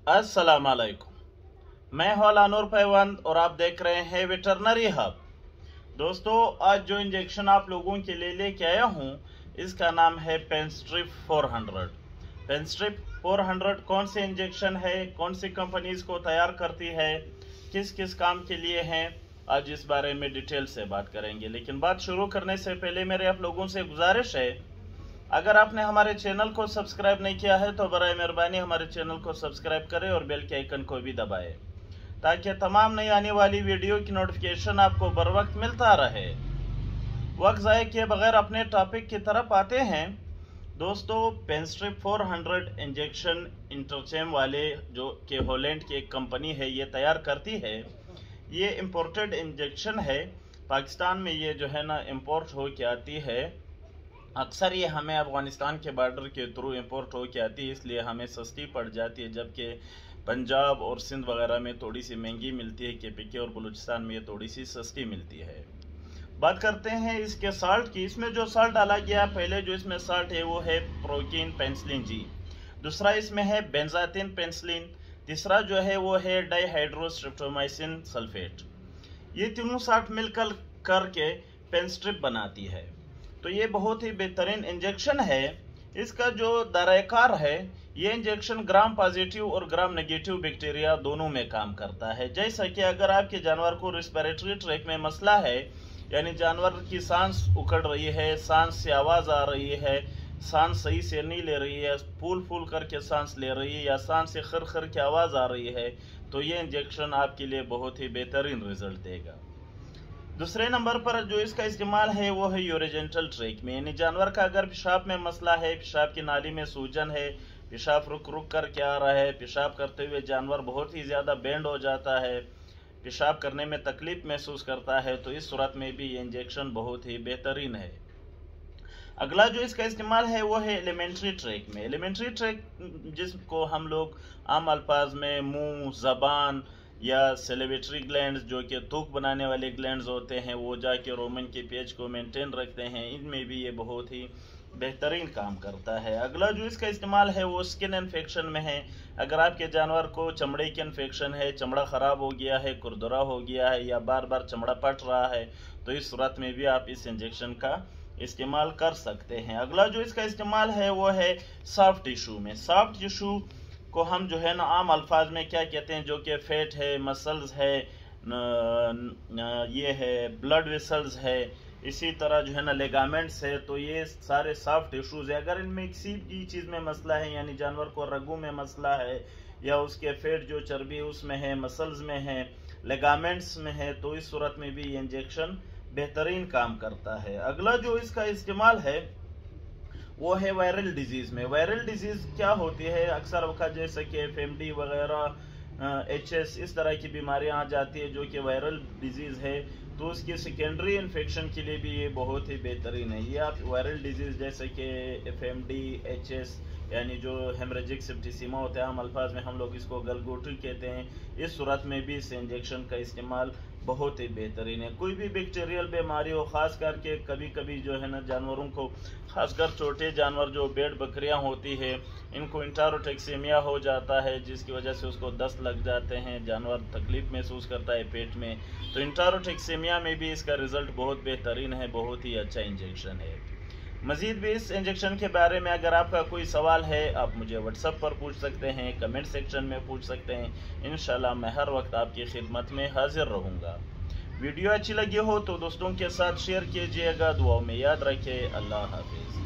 अस्सलाम वालेकुम। मैं हौलानूर पैवंद और आप देख रहे हैं वेटरनरी हब। दोस्तों, आज जो इंजेक्शन आप लोगों के लिए लेके आया हूँ इसका नाम है पेनस्ट्रिप 400। पेनस्ट्रिप 400 कौन से इंजेक्शन है, कौन सी कंपनीज को तैयार करती है, किस किस काम के लिए हैं, आज इस बारे में डिटेल से बात करेंगे। लेकिन बात शुरू करने से पहले मेरे आप लोगों से गुजारिश है, अगर आपने हमारे चैनल को सब्सक्राइब नहीं किया है तो बराए मेहरबानी हमारे चैनल को सब्सक्राइब करें और बेल के आइकन को भी दबाएं ताकि तमाम नई आने वाली वीडियो की नोटिफिकेशन आपको बर वक्त मिलता रहे। वक्त ज़ाय किए बगैर अपने टॉपिक की तरफ आते हैं। दोस्तों, पेनस्ट्रिप 400 इंजेक्शन इंटरचेम वाले जो कि हॉलैंड की एक कंपनी है ये तैयार करती है। ये इम्पोर्टेड इंजेक्शन है, पाकिस्तान में ये जो है ना इम्पोर्ट हो के आती है। अक्सर ये हमें अफगानिस्तान के बॉर्डर के थ्रू इंपोर्ट हो के आती है, इसलिए हमें सस्ती पड़ जाती है, जबकि पंजाब और सिंध वगैरह में थोड़ी सी महंगी मिलती है। KPK और बलूचिस्तान में ये थोड़ी सी सस्ती मिलती है। बात करते हैं इसके साल्ट की। इसमें जो साल्ट डाला गया, पहले जो इसमें साल्ट है वो है प्रोकिन पेंसिलिन जी, दूसरा इसमें है बेंजाथिन पेंसिलिन, तीसरा जो है वो है डाईहाइड्रोस्ट्रिप्टोमाइसिन सल्फेट। ये तीनों साल्ट मिलकर करके पेनस्ट्रिप बनाती है। तो ये बहुत ही बेहतरीन इंजेक्शन है। इसका जो दायराकार है, ये इंजेक्शन ग्राम पॉजिटिव और ग्राम नेगेटिव बैक्टीरिया दोनों में काम करता है। जैसा कि अगर आपके जानवर को रेस्पिरेटरी ट्रैक में मसला है, यानी जानवर की सांस उखड़ रही है, सांस से आवाज़ आ रही है, सांस सही से नहीं ले रही है, फूल फूल करके सांस ले रही है, या सांस से खर खर की आवाज़ आ रही है, तो ये इंजेक्शन आपके लिए बहुत ही बेहतरीन रिजल्ट देगा। दूसरे नंबर पर जो इसका इस्तेमाल है वो है यूरोजेंटल ट्रैक में, यानी जानवर का अगर पेशाब में मसला है, पेशाब की नाली में सूजन है, पेशाब रुक रुक कर के आ रहा है, पेशाब करते हुए जानवर बहुत ही ज़्यादा बेंड हो जाता है, पेशाब करने में तकलीफ महसूस करता है, तो इस सूरत में भी ये इंजेक्शन बहुत ही बेहतरीन है। अगला जो इसका इस्तेमाल है वो है एलिमेंट्री ट्रैक में। एलिमेंट्री ट्रैक जिसको हम लोग आम अल्फाज में मुंह, जबान या सेलिवेटरी ग्लैंड्स जो कि थूक बनाने वाले ग्लैंड्स होते हैं, वो जाके रोमन के पेज को मेंटेन रखते हैं, इनमें भी ये बहुत ही बेहतरीन काम करता है। अगला जो इसका इस्तेमाल है वो स्किन इन्फेक्शन में है। अगर आपके जानवर को चमड़े की इन्फेक्शन है, चमड़ा ख़राब हो गया है, खुरदुरा हो गया है, या बार बार चमड़ा पट रहा है, तो इस सूरत में भी आप इस इंजेक्शन का इस्तेमाल कर सकते हैं। अगला जो इसका इस्तेमाल है वो है सॉफ्ट टिशू में। सॉफ्ट टिशू को हम जो है ना आम अल्फाज में क्या कहते हैं, जो कि फैट है, मसल्स है, ये है ब्लड वेसल्स है, इसी तरह जो है ना लेगामेंट्स है, तो ये सारे सॉफ्ट टिश्यूज है। अगर इनमें किसी भी चीज़ में मसला है, यानी जानवर को रगों में मसला है, या उसके फैट जो चर्बी उसमें है, मसल्स में है, लेगामेंट्स में है, तो इस सूरत में भी ये इंजेक्शन बेहतरीन काम करता है। अगला जो इसका इस्तेमाल है वो है वायरल डिजीज में। वायरल डिजीज क्या होती है, अक्सर वक्त जैसे कि FMD वगैरह, HS, इस तरह की बीमारियां आ जाती है जो कि वायरल डिजीज है, तो उसकी सेकेंडरी इन्फेक्शन के लिए भी ये बहुत ही बेहतरीन है। ये आप वायरल डिजीज जैसे कि FMD, HS, यानी जो हेमरेजिक सेप्टिसिमा होता है, हम अल्फाज में हम लोग इसको गलगोटी कहते हैं, इस सूरत में भी इस इंजेक्शन का इस्तेमाल बहुत ही बेहतरीन है। कोई भी बैक्टीरियल बीमारी हो, ख़ास करके कभी कभी जो है ना जानवरों को, खासकर छोटे जानवर जो भेड़ बकरियां होती है, इनको इंटारोटैक्सीमिया हो जाता है, जिसकी वजह से उसको दस्त लग जाते हैं, जानवर तकलीफ महसूस करता है पेट में, तो इंटारोटैक्सीमिया में भी इसका रिज़ल्ट बहुत बेहतरीन है, बहुत ही अच्छा इंजेक्शन है। मज़ीद भी इस इंजेक्शन के बारे में अगर आपका कोई सवाल है, आप मुझे व्हाट्सएप पर पूछ सकते हैं, कमेंट सेक्शन में पूछ सकते हैं। इंशाल्लाह मैं हर वक्त आपकी खिदमत में हाजिर रहूँगा। वीडियो अच्छी लगी हो तो दोस्तों के साथ शेयर कीजिएगा। दुआओं में याद रखें। अल्लाह हाफिज़।